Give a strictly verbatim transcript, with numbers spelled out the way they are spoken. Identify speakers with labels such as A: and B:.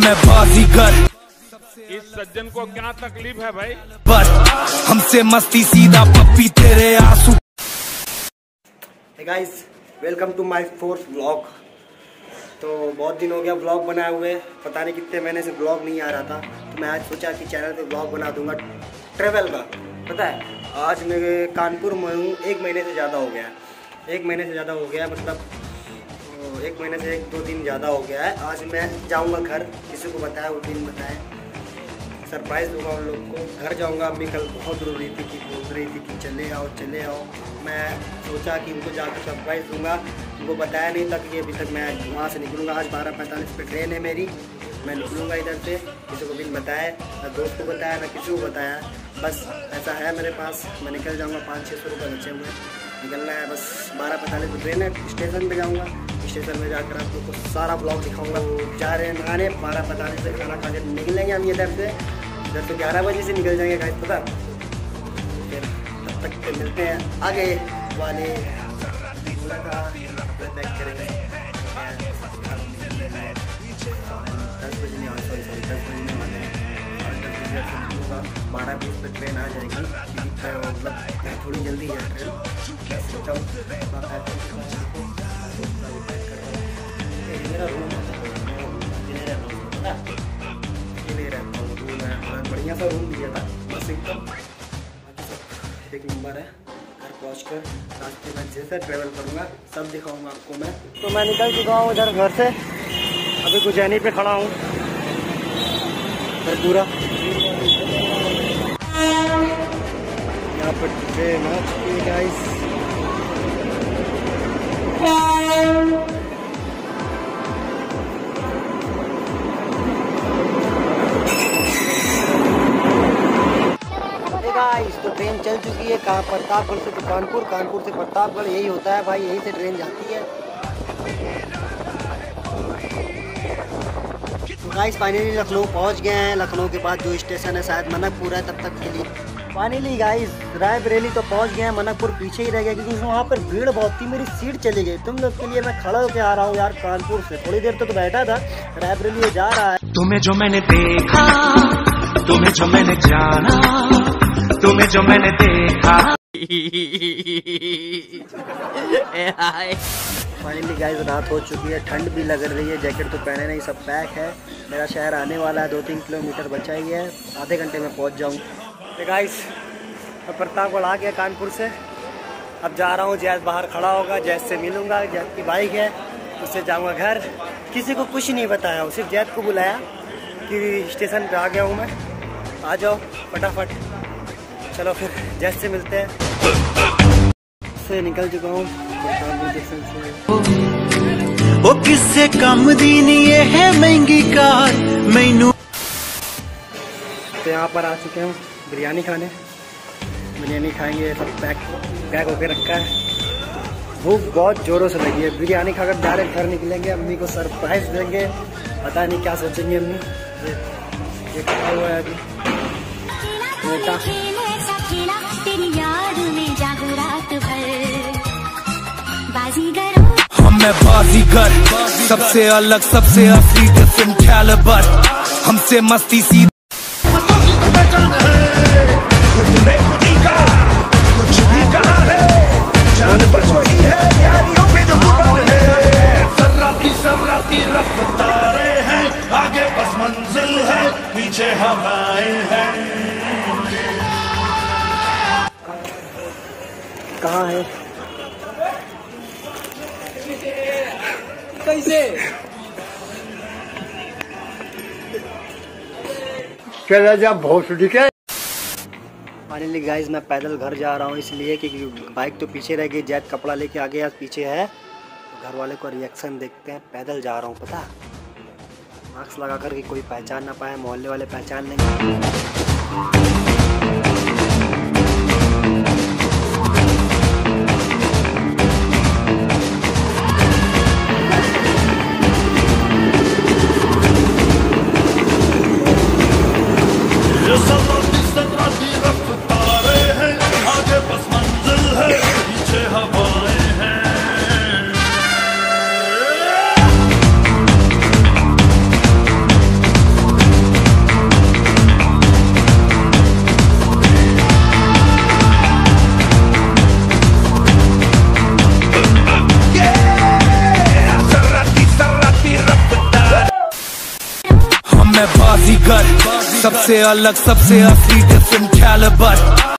A: मैं बाजीगर।
B: इस सज्जन को क्या तकलीफ है भाई?
A: बस हमसे मस्ती सीधा पप्पी तेरे आंसू।
C: Hey guys, welcome to my fourth vlog. तो बहुत दिन हो गया व्लॉग बनाए हुए, पता नहीं कितने महीने से व्लॉग नहीं आ रहा था। तो मैं आज सोचा कि चैनल पे व्लॉग बना दूंगा ट्रेवल का। पता है आज मैं कानपुर में हूँ, एक महीने से ज़्यादा हो गया है एक महीने से ज़्यादा हो गया है मतलब एक महीने से एक दो दिन ज़्यादा हो गया है। आज मैं जाऊँगा घर, किसी को बताया वो दिन बताया, सरप्राइज़ दूंगा उन लोग को। घर जाऊंगा। अम्मी कल बहुत रो रही थी कि बोल रही थी कि चले आओ चले आओ। मैं सोचा कि उनको जाकर सरप्राइज़ दूंगा, उनको बताया नहीं था कि अभी तक मैं वहाँ से निकलूँगा। आज बारह पैंतालीस पे ट्रेन है मेरी, मैं निकलूँगा इधर से। किसी को भी बताया, ना दोस्त को बताया ना किसी को बताया, बस ऐसा है मेरे पास। मैं निकल जाऊँगा, पाँच छः सौ रुपये बचे हुए निकलना है बस। बारह पैंतालीस पे ट्रेन है, स्टेशन पर जाऊँगा। स्टेशन में जाकर आप लोग को सारा ब्लॉग दिखाऊँगा। जा रहे हैं नहाने, बारह पैंतालीस से खाना खा के निकलेंगे हम इधर से। इधर से ग्यारह बजे से निकल जाएंगे गाइस, पता। फिर तब तक के मिलते हैं आगे वाले बैक करेंगे। दस बजे नहीं, सॉरी सॉरी दस बजे नहीं वाले और दस बजे से निकलूँगा। बारह बीस पर ट्रेन आ जाएगी, मतलब थोड़ी जल्दी है ट्रेन। मेरा रूम बढ़िया सा रूम दिया था, बस एकदम एक नंबर है। घर पहुँच कर रास्ते में जैसे ट्रैवल करूँगा सब दिखाऊँगा आपको मैं। तो मैं निकल चुका हूँ इधर घर से, अभी कुछ जैनी पे खड़ा हूँ पूरा। यहाँ पर ट्रेन आ चुकी है गाइस। तो ट्रेन चल चुकी है। कहाँ प्रतापगढ़ से तो कानपुर, कानपुर से प्रतापगढ़, यही होता है भाई, यही से ट्रेन जाती है। तो गाइस फाइनली लखनऊ पहुंच गए हैं। लखनऊ के बाद जो स्टेशन है शायद मनकपुर है, तब तक के लिए फाइनली गाइस रायबरेली तो पहुंच गए हैं। मनकपुर पीछे ही रह गया क्योंकि वहाँ पर भीड़ बहुत थी, मेरी सीट चली गई। तुम लोग के लिए मैं खड़ा होकर आ रहा हूँ यार कानपुर से। थोड़ी देर तो, तो बैठा था, रायबरेली जा रहा है।
A: तुम्हें जो मैंने देखा, तुम्हें जो मैंने जाना, तुम्हें जो मैंने देखा।
C: फाइनली गाइस रात हो चुकी है, ठंड भी लग रही है, जैकेट तो पहने नहीं, सब पैक है। मेरा शहर आने वाला है, दो तीन किलोमीटर बचा ही है, आधे घंटे में पहुंच जाऊँ। तो गाइस मैं प्रतापगढ़ आ गया कानपुर से। अब जा रहा हूँ, जैस बाहर खड़ा होगा, जैस से मिलूँगा। जैस की बाइक है, उससे जाऊँगा घर। किसी को कुछ नहीं बताया, सिर्फ जैस को बुलाया कि स्टेशन पे आ गया हूँ मैं, आ जाओ फटाफट। चलो फिर जैस से मिलते हैं। से निकल चुका हूँ स्टेशन से।
A: ओ किससे कम दी नहीं है महंगी कार मैनू।
C: तो यहाँ पर आ चुके हैं बिरयानी खाने। बिरयानी खाएंगे, सब पैक पैक होके रखा है। भूख बहुत जोरों से लगी है। बिरयानी खाकर डायरेक्ट घर निकलेंगे, अम्मी को सरप्राइज देंगे। पता नहीं क्या सोचेंगे अम्मी। ये ये खड़ा हुआ है अभी मोटा।
A: हम मैं बाजीगर, सबसे अलग सबसे असली डिफरेंट कैलिबर। हमसे मस्ती सी आगे बस मंजिल है, पीछे हवाएं हैं।
C: कहाँ है
D: कैसे
C: चला जा बहुत ठीक है। फाइनली गाइस मैं पैदल घर जा रहा हूँ, इसलिए कि बाइक तो पीछे रह गई। जैद कपड़ा लेके आगे आज पीछे है। तो घर वाले को रिएक्शन देखते हैं। पैदल जा रहा हूँ, पता मास्क लगा कर कि कोई पहचान ना पाए, मोहल्ले वाले पहचान लेंगे।
A: मैं बाजीगर, सबसे अलग सबसे असली डिफरेंट कैलिबर।